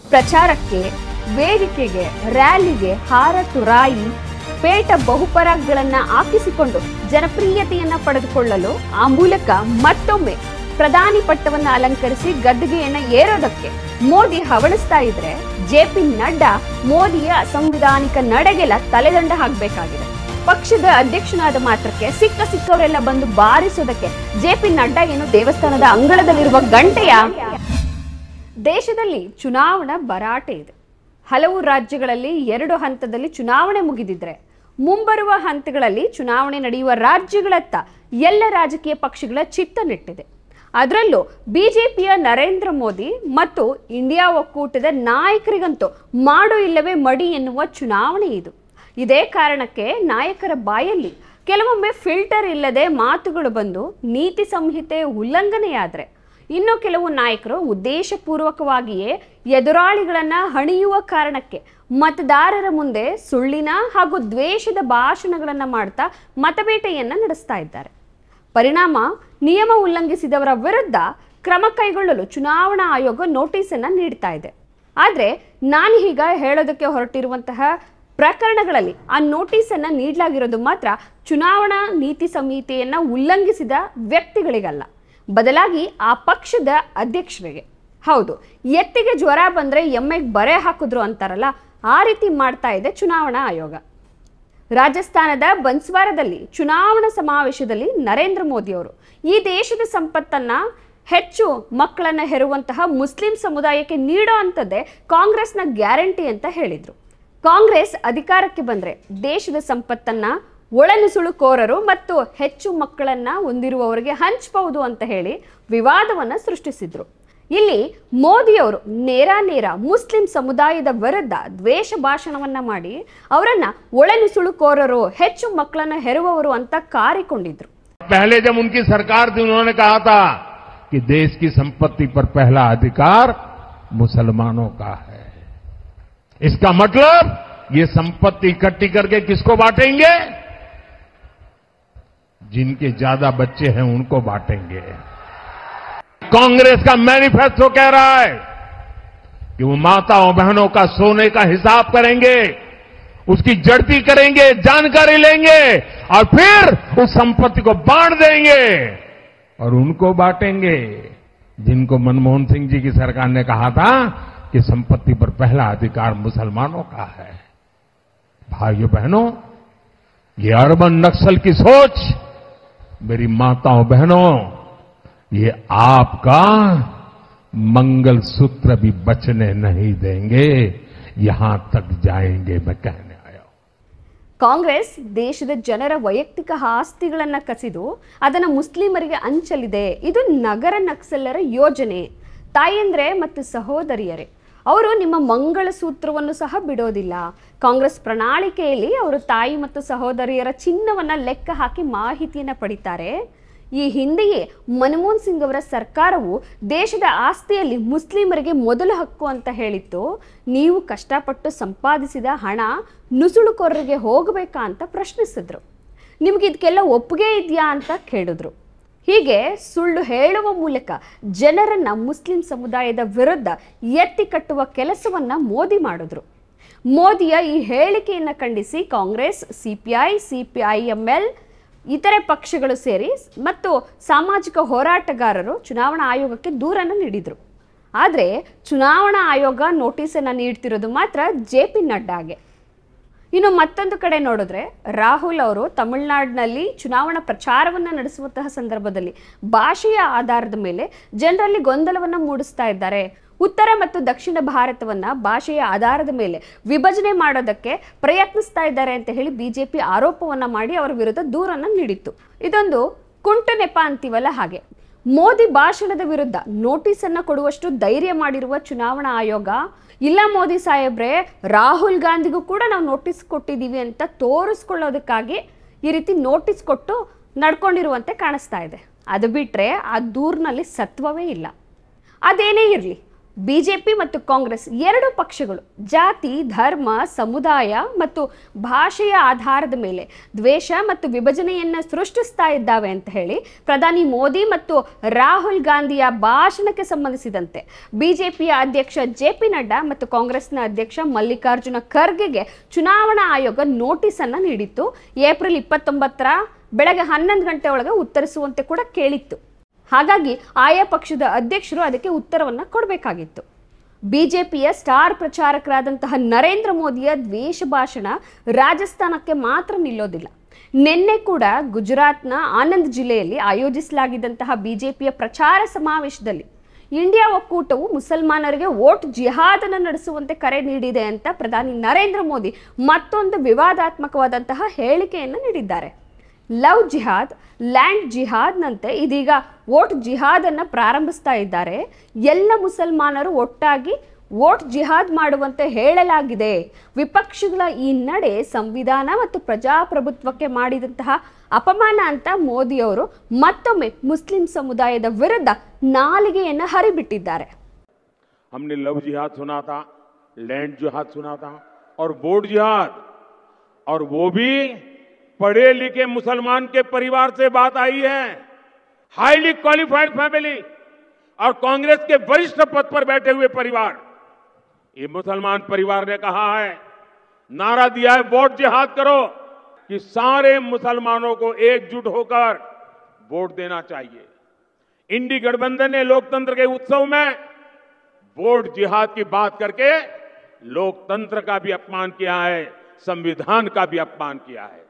ಪ್ರಚಾರಕ್ಕೆ, ವೇದಿಕೆಗೆ, ರ್ಯಾಲಿಗೆ ಹಾರ ತುರಾಯಿ ಪೇಟ ಬಹುಪರಾಗಗಳನ್ನ ಹಾಕಿಸಿಕೊಂಡು ಜನಪ್ರಿಯತೆಯನ್ನ ಪಡೆದುಕೊಳ್ಳಲು ಆ ಮೂಲಕ ಮತ್ತೊಮ್ಮೆ ಪ್ರಧಾನಿ ಪಟ್ಟವನ್ನು ಅಲಂಕರಿಸಿ ಗದ್ದುಗೆಯನ್ನ ಏರೋದಕ್ಕೆ ಮೋದಿ ಹವಣಿಸ್ತಾ ಇದ್ರೆ ಜೆಪಿ ನಡ್ಡಾ ಮೋದಿಯ ಅಸಂವಿಧಾನಿಕ ನಡೆಗೆಲ್ಲ ತಲೆದಂಡ ಹಾಕಬೇಕಾಗಿದೆ. ಪಕ್ಷದ ಅಧ್ಯಕ್ಷನಾದ ಮಾತ್ರಕ್ಕೆ ಸಿಕ್ಕವರೆಲ್ಲ ಬಂದು ಬಾರಿಸೋದಕ್ಕೆ ಜೆಪಿ ನಡ್ಡಾ ಏನು ದೇವಸ್ಥಾನದ ಅಂಗಳದಲ್ಲಿರುವ ಗಂಟೆಯ? ದೇಶದಲ್ಲಿ ಚುನಾವಣಾ ಭರಾಟೆ ಇದೆ. ಹಲವು ರಾಜ್ಯಗಳಲ್ಲಿ 2 ಹಂತದಲ್ಲಿ ಚುನಾವಣೆ ಮುಗಿದಿದ್ರೆ ಮುಂಬರುವ ಹಂತಗಳಲ್ಲಿ ಚುನಾವಣೆ ನಡೆಯುವ ರಾಜ್ಯಗಳತ್ತ ಎಲ್ಲ ರಾಜಕೀಯ ಪಕ್ಷಗಳ ಚಿತ್ತ ನೆಟ್ಟಿದೆ. ಅದರಲ್ಲೂ ಬಿಜೆಪಿಯ ನರೇಂದ್ರ ಮೋದಿ ಮತ್ತು ಇಂಡಿಯಾ ಒಕ್ಕೂಟದ ನಾಯಕರಿಗಂತೂ ಮಾಡು ಇಲ್ಲವೇ ಮಡಿ ಎನ್ನುವ ಚುನಾವಣೆ ಇದು. ಇದೇ ಕಾರಣಕ್ಕೆ ನಾಯಕರ ಬಾಯಲ್ಲಿ ಕೆಲವೊಮ್ಮೆ ಫಿಲ್ಟರ್ ಇಲ್ಲದೆ ಮಾತುಗಳು ಬಂದು ನೀತಿ ಸಂಹಿತೆ ಉಲ್ಲಂಘನೆಯಾದರೆ ಇನ್ನು ಕೆಲವು ನಾಯಕರು ಉದ್ದೇಶಪೂರ್ವಕವಾಗಿಯೇ ಎದುರಾಳಿಗಳನ್ನ ಹಣಿಯುವ ಕಾರಣಕ್ಕೆ ಮತದಾರರ ಮುಂದೆ ಸುಳ್ಳಿನ ಹಾಗೂ ದ್ವೇಷದ ಭಾಷಣಗಳನ್ನು ಮಾಡ್ತಾ ಮತಬೇಟೆಯನ್ನ ನಡೆಸ್ತಾ ಇದ್ದಾರೆ. ಪರಿಣಾಮ ನಿಯಮ ಉಲ್ಲಂಘಿಸಿದವರ ವಿರುದ್ಧ ಕ್ರಮ ಕೈಗೊಳ್ಳಲು ಚುನಾವಣಾ ಆಯೋಗ ನೋಟಿಸನ್ನು ನೀಡ್ತಾ ಇದೆ. ಆದರೆ ನಾನು ಈಗ ಹೇಳೋದಕ್ಕೆ ಹೊರಟಿರುವಂತಹ ಪ್ರಕರಣಗಳಲ್ಲಿ ಆ ನೋಟಿಸನ್ನು ನೀಡಲಾಗಿರೋದು ಮಾತ್ರ ಚುನಾವಣಾ ನೀತಿ ಸಂಹಿತೆಯನ್ನು ಉಲ್ಲಂಘಿಸಿದ ವ್ಯಕ್ತಿಗಳಿಗಲ್ಲ, ಬದಲಾಗಿ ಆ ಪಕ್ಷದ ಅಧ್ಯಕ್ಷರಿಗೆ. ಹೌದು, ಎತ್ತಿಗೆ ಜ್ವರ ಬಂದರೆ ಎಮ್ಮೆಗೆ ಬರೆ ಹಾಕಿದ್ರು ಅಂತಾರಲ್ಲ, ಆ ರೀತಿ ಮಾಡ್ತಾ ಇದೆ ಚುನಾವಣಾ ಆಯೋಗ. ರಾಜಸ್ಥಾನದ ಬನ್ಸ್ವಾರದಲ್ಲಿ ಚುನಾವಣಾ ಸಮಾವೇಶದಲ್ಲಿ ನರೇಂದ್ರ ಮೋದಿ ಅವರು ಈ ದೇಶದ ಸಂಪತ್ತನ್ನ ಹೆಚ್ಚು ಮಕ್ಕಳನ್ನ ಹೆರುವಂತಹ ಮುಸ್ಲಿಂ ಸಮುದಾಯಕ್ಕೆ ನೀಡೋ ಅಂಥದ್ದೇ ಕಾಂಗ್ರೆಸ್ನ ಗ್ಯಾರಂಟಿ ಅಂತ ಹೇಳಿದ್ರು. ಕಾಂಗ್ರೆಸ್ ಅಧಿಕಾರಕ್ಕೆ ಬಂದ್ರೆ ದೇಶದ ಸಂಪತ್ತನ್ನ ಒಳನುಸುಳುಕೋರರು ಮತ್ತು ಹೆಚ್ಚು ಮಕ್ಕಳನ್ನ ಹೊಂದಿರುವವರಿಗೆ ಹಂಚಬಹುದು ಅಂತ ಹೇಳಿ ವಿವಾದವನ್ನ ಸೃಷ್ಟಿಸಿದ್ರು. ಇಲ್ಲಿ ಮೋದಿಯವರು ನೇರ ಮುಸ್ಲಿಂ ಸಮುದಾಯದ ವಿರುದ್ಧ ದ್ವೇಷ ಭಾಷಣವನ್ನ ಮಾಡಿ ಅವರನ್ನ ಒಳನುಸುಳುಕೋರರು, ಹೆಚ್ಚು ಮಕ್ಕಳನ್ನ ಹೆರುವವರು ಅಂತ ಕಾರಿಕೊಂಡಿದ್ರು. पहले जब उनकी सरकार थी उन्होंने कहा था कि देश की संपत्ति पर पहला अधिकार मुसलमानों का है. इसका मतलब ये संपत्ति इकट्ठी करके किसको बांटेंगे? जिनके ज्यादा बच्चे हैं उनको बांटेंगे. कांग्रेस का मैनिफेस्टो कह रहा है कि वो माताओं बहनों का सोने का हिसाब करेंगे, उसकी जड़ती करेंगे, जानकारी लेंगे और फिर उस संपत्ति को बांट देंगे और उनको बांटेंगे जिनको मनमोहन सिंह जी की सरकार ने कहा था कि संपत्ति पर पहला अधिकार मुसलमानों का है. भाइयों बहनों, ये अर्बन नक्सल की सोच, मेरी माताओं बहनों, ये आपका मंगलसूत्र भी बचने नहीं देंगे, यहां तक जाएंगे मैं कहने आया हूं. ಕಾಂಗ್ರೆಸ್ ದೇಶದ ಜನರ ವೈಯಕ್ತಿಕ ಆಸ್ತಿಗಳನ್ನು ಕಸಿದು ಅದನ್ನು ಮುಸ್ಲಿಮರಿಗೆ ಹಂಚಲಿದೆ. ಇದು ನಗರ ನಕ್ಸಲರ ಯೋಜನೆ. ತಾಯಂದ್ರೆ ಮತ್ತು ಸಹೋದರಿಯರೇ, ಅವರು ನಿಮ್ಮ ಮಂಗಳಸೂತ್ರವನ್ನು ಸಹ ಬಿಡೋದಿಲ್ಲ. ಕಾಂಗ್ರೆಸ್ ಪ್ರಣಾಳಿಕೆಯಲ್ಲಿ ಅವರು ತಾಯಿ ಮತ್ತು ಸಹೋದರಿಯರ ಚಿನ್ನವನ್ನ ಲೆಕ್ಕ ಹಾಕಿ ಮಾಹಿತಿಯನ್ನ ಪಡಿತಾರೆ. ಈ ಹಿಂದೆಯೇ ಮನಮೋಹನ್ ಸಿಂಗ್ ಅವರ ಸರ್ಕಾರವು ದೇಶದ ಆಸ್ತಿಯಲ್ಲಿ ಮುಸ್ಲಿಮರಿಗೆ ಮೊದಲ ಹಕ್ಕು ಅಂತ ಹೇಳಿತ್ತು. ನೀವು ಕಷ್ಟಪಟ್ಟು ಸಂಪಾದಿಸಿದ ಹಣ ನುಸುಳುಕೋರರಿಗೆ ಹೋಗಬೇಕಾ ಅಂತ ಪ್ರಶ್ನಿಸಿದ್ರು. ನಿಮ್ಗೆ ಇದಕ್ಕೆಲ್ಲ ಒಪ್ಪಿಗೆ ಇದೆಯಾ ಅಂತ ಕೇಳಿದ್ರು. ಹೀಗೆ ಸುಳ್ಳು ಹೇಳುವ ಮೂಲಕ ಜನರನ್ನ ಮುಸ್ಲಿಂ ಸಮುದಾಯದ ವಿರುದ್ಧ ಎತ್ತಿ ಕಟ್ಟುವ ಕೆಲಸವನ್ನ ಮೋದಿ ಮಾಡಿದ್ರು. ಮೋದಿಯ ಈ ಹೇಳಿಕೆಯನ್ನು ಖಂಡಿಸಿ ಕಾಂಗ್ರೆಸ್, ಸಿಪಿಐ, ಸಿಪಿಐಎಂಎಲ್ ಇತರೆ ಪಕ್ಷಗಳು ಸೇರಿ ಮತ್ತು ಸಾಮಾಜಿಕ ಹೋರಾಟಗಾರರು ಚುನಾವಣಾ ಆಯೋಗಕ್ಕೆ ದೂರನ್ನು ನೀಡಿದರು. ಆದರೆ ಚುನಾವಣಾ ಆಯೋಗ ನೋಟಿಸನ್ನು ನೀಡ್ತಿರೋದು ಮಾತ್ರ ಜೆಪಿ ನಡ್ಡಾಗೆ. ಇನ್ನು ಮತ್ತೊಂದು ಕಡೆ ನೋಡಿದ್ರೆ ರಾಹುಲ್ ಅವರು ತಮಿಳುನಾಡಿನಲ್ಲಿ ಚುನಾವಣಾ ಪ್ರಚಾರವನ್ನು ನಡೆಸುವಂತಹ ಸಂದರ್ಭದಲ್ಲಿ ಭಾಷೆಯ ಆಧಾರದ ಮೇಲೆ ಜನರಲ್ಲಿ ಗೊಂದಲವನ್ನು ಮೂಡಿಸ್ತಾ ಇದ್ದಾರೆ. ಉತ್ತರ ಮತ್ತು ದಕ್ಷಿಣ ಭಾರತವನ್ನ ಭಾಷೆಯ ಆಧಾರದ ಮೇಲೆ ವಿಭಜನೆ ಮಾಡೋದಕ್ಕೆ ಪ್ರಯತ್ನಿಸ್ತಾ ಇದ್ದಾರೆ ಅಂತ ಹೇಳಿ ಬಿಜೆಪಿ ಆರೋಪವನ್ನ ಮಾಡಿ ಅವರ ವಿರುದ್ಧ ದೂರನ್ನು ನೀಡಿತ್ತು. ಇದೊಂದು ಕುಂಟು ನೆಪ ಅಂತೀವಲ್ಲ ಹಾಗೆ. ಮೋದಿ ಭಾಷಣದ ವಿರುದ್ಧ ನೋಟಿಸನ್ನು ಕೊಡುವಷ್ಟು ಧೈರ್ಯ ಮಾಡಿರುವ ಚುನಾವಣಾ ಆಯೋಗ, ಇಲ್ಲ ಮೋದಿ ಸಾಹೇಬ್ರೆ, ರಾಹುಲ್ ಗಾಂಧಿಗೂ ಕೂಡ ನಾವು ನೋಟಿಸ್ ಕೊಟ್ಟಿದ್ದೀವಿ ಅಂತ ತೋರಿಸ್ಕೊಳ್ಳೋದಕ್ಕಾಗಿ ಈ ರೀತಿ ನೋಟಿಸ್ ಕೊಟ್ಟು ನಡ್ಕೊಂಡಿರುವಂತೆ ಕಾಣಿಸ್ತಾ ಇದೆ. ಅದು ಬಿಟ್ಟರೆ ಆ ದೂರಿನಲ್ಲಿ ಸತ್ವವೇ ಇಲ್ಲ. ಅದೇನೇ ಇರಲಿ, ಬಿಜೆಪಿ ಮತ್ತು ಕಾಂಗ್ರೆಸ್ ಎರಡು ಪಕ್ಷಗಳು ಜಾತಿ, ಧರ್ಮ, ಸಮುದಾಯ ಮತ್ತು ಭಾಷೆಯ ಆಧಾರದ ಮೇಲೆ ದ್ವೇಷ ಮತ್ತು ವಿಭಜನೆಯನ್ನು ಸೃಷ್ಟಿಸ್ತಾ ಇದ್ದಾವೆ ಅಂತ ಹೇಳಿ ಪ್ರಧಾನಿ ಮೋದಿ ಮತ್ತು ರಾಹುಲ್ ಗಾಂಧಿಯ ಭಾಷಣಕ್ಕೆ ಸಂಬಂಧಿಸಿದಂತೆ ಬಿಜೆಪಿಯ ಅಧ್ಯಕ್ಷ ಜೆ.ಪಿ. ನಡ್ಡಾ ಮತ್ತು ಕಾಂಗ್ರೆಸ್ನ ಅಧ್ಯಕ್ಷ ಮಲ್ಲಿಕಾರ್ಜುನ ಖರ್ಗೆಗೆ ಚುನಾವಣಾ ಆಯೋಗ ನೋಟಿಸ್ ಅನ್ನು ನೀಡಿತ್ತು. ಏಪ್ರಿಲ್ 29ರ ಬೆಳಗ್ಗೆ 11 ಗಂಟೆ ಒಳಗೆ ಉತ್ತರಿಸುವಂತೆ ಕೂಡ ಕೇಳಿತ್ತು. ಹಾಗಾಗಿ ಆಯಾ ಪಕ್ಷದ ಅಧ್ಯಕ್ಷರು ಅದಕ್ಕೆ ಉತ್ತರವನ್ನು ಕೊಡಬೇಕಾಗಿತ್ತು. ಬಿಜೆಪಿಯ ಸ್ಟಾರ್ ಪ್ರಚಾರಕರಾದಂತಹ ನರೇಂದ್ರ ಮೋದಿಯ ದ್ವೇಷ ಭಾಷಣ ರಾಜಸ್ಥಾನಕ್ಕೆ ಮಾತ್ರ ನಿಲ್ಲೋದಿಲ್ಲ. ನಿನ್ನೆ ಕೂಡ ಗುಜರಾತ್ನ ಆನಂದ್ ಜಿಲ್ಲೆಯಲ್ಲಿ ಆಯೋಜಿಸಲಾಗಿದ್ದಂತಹ ಬಿಜೆಪಿಯ ಪ್ರಚಾರ ಸಮಾವೇಶದಲ್ಲಿ ಇಂಡಿಯಾ ಒಕ್ಕೂಟವು ಮುಸಲ್ಮಾನರಿಗೆ ವೋಟ್ ಜಿಹಾದ್ ಅನ್ನು ನಡೆಸುವಂತೆ ಕರೆ ನೀಡಿದೆ ಅಂತ ಪ್ರಧಾನಿ ನರೇಂದ್ರ ಮೋದಿ ಮತ್ತೊಂದು ವಿವಾದಾತ್ಮಕವಾದಂತಹ ಹೇಳಿಕೆಯನ್ನು ನೀಡಿದ್ದಾರೆ. ಲವ್ ಜಿಹಾದ್, ಲ್ಯಾಂಡ್ ಜಿಹಾದ್ನಂತೆ ಇದೀಗ ವೋಟ್ ಜಿಹಾದ್ ಅನ್ನು ಪ್ರಾರಂಭಿಸ್ತಾ ಇದ್ದಾರೆ. ಎಲ್ಲ ಮುಸಲ್ಮಾನರು ಒಟ್ಟಾಗಿ ವೋಟ್ ಜಿಹಾದ್ ಮಾಡುವಂತೆ ಹೇಳಲಾಗಿದೆ. ವಿಪಕ್ಷಗಳ ಈ ನಡೆ ಸಂವಿಧಾನ ಮತ್ತು ಪ್ರಜಾಪ್ರಭುತ್ವಕ್ಕೆ ಮಾಡಿದಂತಹ ಅಪಮಾನ ಅಂತ ಮೋದಿಯವರು ಮತ್ತೊಮ್ಮೆ ಮುಸ್ಲಿಂ ಸಮುದಾಯದ ವಿರುದ್ಧ ನಾಲಿಗೆಯನ್ನು ಹರಿಬಿಟ್ಟಿದ್ದಾರೆ. हमने लव जिहाद सुना था, लैंड जिहाद सुना था और वोट जिहाद, और वो भी पढ़े लिखे मुसलमान के परिवार से बात आई है, हाईली क्वालिफाइड फैमिली और कांग्रेस के वरिष्ठ पद पर बैठे हुए परिवार. ये मुसलमान परिवार ने कहा है, नारा दिया है वोट जिहाद करो, कि सारे मुसलमानों को एकजुट होकर वोट देना चाहिए. इंडी गठबंधन ने लोकतंत्र के उत्सव में वोट जिहाद की बात करके लोकतंत्र का भी अपमान किया है, संविधान का भी अपमान किया है.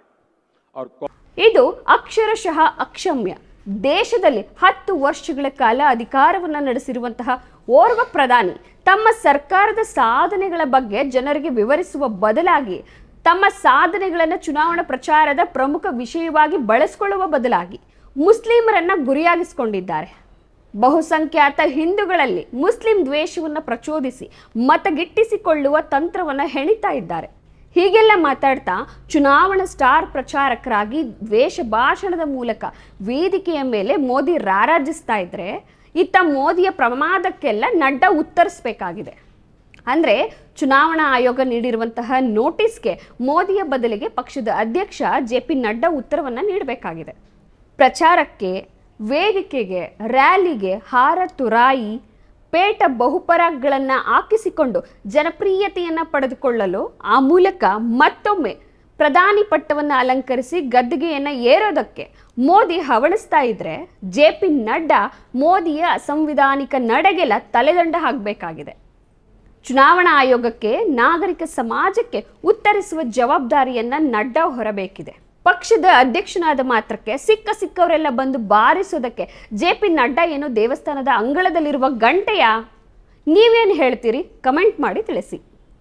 ಇದು ಅಕ್ಷರಶಃ ಅಕ್ಷಮ್ಯ. ದೇಶದಲ್ಲಿ 10 ವರ್ಷಗಳ ಕಾಲ ಅಧಿಕಾರವನ್ನು ನಡೆಸಿರುವಂತಹ ಓರ್ವ ಪ್ರಧಾನಿ ತಮ್ಮ ಸರ್ಕಾರದ ಸಾಧನೆಗಳ ಬಗ್ಗೆ ಜನರಿಗೆ ವಿವರಿಸುವ ಬದಲಾಗಿ ತಮ್ಮ ಸಾಧನೆಗಳನ್ನು ಚುನಾವಣಾ ಪ್ರಚಾರದ ಪ್ರಮುಖ ವಿಷಯವಾಗಿ ಬಳಸಿಕೊಳ್ಳುವ ಬದಲಾಗಿ ಮುಸ್ಲಿಮರನ್ನ ಗುರಿಯಾಗಿಸಿಕೊಂಡಿದ್ದಾರೆ. ಬಹುಸಂಖ್ಯಾತ ಹಿಂದೂಗಳಲ್ಲಿ ಮುಸ್ಲಿಂ ದ್ವೇಷವನ್ನು ಪ್ರಚೋದಿಸಿ ಮತಗಿಟ್ಟಿಸಿಕೊಳ್ಳುವ ತಂತ್ರವನ್ನು ಹೆಣಿತಾ ಇದ್ದಾರೆ. ಹೀಗೆಲ್ಲ ಮಾತಾಡ್ತಾ ಚುನಾವಣಾ ಸ್ಟಾರ್ ಪ್ರಚಾರಕರಾಗಿ ದ್ವೇಷ ಭಾಷಣದ ಮೂಲಕ ವೇದಿಕೆಯ ಮೇಲೆ ಮೋದಿ ರಾರಾಜಿಸ್ತಾ ಇದ್ರೆ ಇತ್ತ ಮೋದಿಯ ಪ್ರಮಾದಕ್ಕೆಲ್ಲ ನಡ್ಡಾ ಉತ್ತರಿಸಬೇಕಾಗಿದೆ. ಅಂದರೆ ಚುನಾವಣಾ ಆಯೋಗ ನೀಡಿರುವಂತಹ ನೋಟಿಸ್ಗೆ ಮೋದಿಯ ಬದಲಿಗೆ ಪಕ್ಷದ ಅಧ್ಯಕ್ಷ ಜೆ.ಪಿ. ನಡ್ಡಾ ಉತ್ತರವನ್ನು ನೀಡಬೇಕಾಗಿದೆ. ಪ್ರಚಾರಕ್ಕೆ, ವೇದಿಕೆಗೆ, ರ್ಯಾಲಿಗೆ ಹಾರ ತುರಾಯಿ, ಪೇಟ ಬಹುಪರಾಗಗಳನ್ನು ಹಾಕಿಸಿಕೊಂಡು ಜನಪ್ರಿಯತೆಯನ್ನು ಪಡೆದುಕೊಳ್ಳಲು ಆ ಮೂಲಕ ಮತ್ತೊಮ್ಮೆ ಪ್ರಧಾನಿ ಪಟ್ಟವನ್ನು ಅಲಂಕರಿಸಿ ಗದ್ದುಗೆಯನ್ನು ಏರೋದಕ್ಕೆ ಮೋದಿ ಹವಣಿಸ್ತಾ ಇದ್ರೆ ಜೆ.ಪಿ. ನಡ್ಡಾ ಮೋದಿಯ ಅಸಂವಿಧಾನಿಕ ನಡೆಗೆಲ್ಲ ತಲೆದಂಡ ಹಾಕಬೇಕಾಗಿದೆ. ಚುನಾವಣಾ ಆಯೋಗಕ್ಕೆ, ನಾಗರಿಕ ಸಮಾಜಕ್ಕೆ ಉತ್ತರಿಸುವ ಜವಾಬ್ದಾರಿಯನ್ನ ನಡ್ಡಾ ಹೊರಬೇಕಿದೆ. ಪಕ್ಷದ ಅಧ್ಯಕ್ಷನಾದ ಮಾತ್ರಕ್ಕೆ ಸಿಕ್ಕವರೆಲ್ಲ ಬಂದು ಬಾರಿಸೋದಕ್ಕೆ ಜೆ.ಪಿ. ನಡ್ಡಾ ಏನು ದೇವಸ್ಥಾನದ ಅಂಗಳದಲ್ಲಿರುವ ಗಂಟೆಯಾ? ನೀವೇನು ಹೇಳ್ತೀರಿ? ಕಮೆಂಟ್ ಮಾಡಿ ತಿಳಿಸಿ.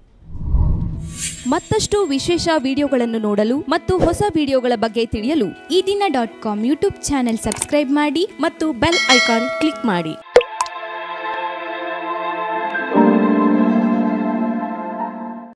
ಮತ್ತಷ್ಟು ವಿಶೇಷ ವಿಡಿಯೋಗಳನ್ನು ನೋಡಲು ಮತ್ತು ಹೊಸ ವಿಡಿಯೋಗಳ ಬಗ್ಗೆ ತಿಳಿಯಲು eDina.com ಯೂಟ್ಯೂಬ್ ಚಾನೆಲ್ ಸಬ್ಸ್ಕ್ರೈಬ್ ಮಾಡಿ ಮತ್ತು ಬೆಲ್ ಐಕಾನ್ ಕ್ಲಿಕ್ ಮಾಡಿ.